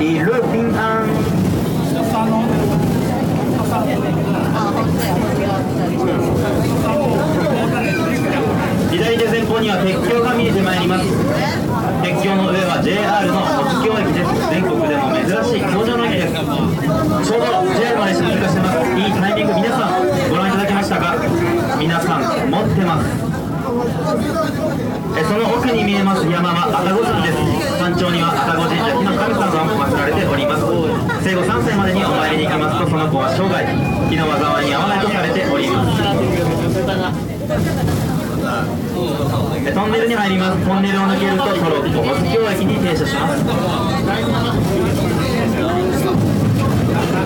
一路平安。左手前方には鉄橋が見えてまいります。鉄橋の上は JR の国境駅です。全国でも珍しい橋上の駅です。ちょうど JR まで通過してます。いいタイミング、皆さんご覧いただけましたか？皆さん持ってます。その奥に見えます山は愛宕山です。山頂には愛宕神社火の神様が祀られております。生後3歳までにお参りに行きますと、その子は生涯火の災いに遭わないとされております。トンネルに入ります。トンネルを抜けるとトロッコ保津峡駅に停車します。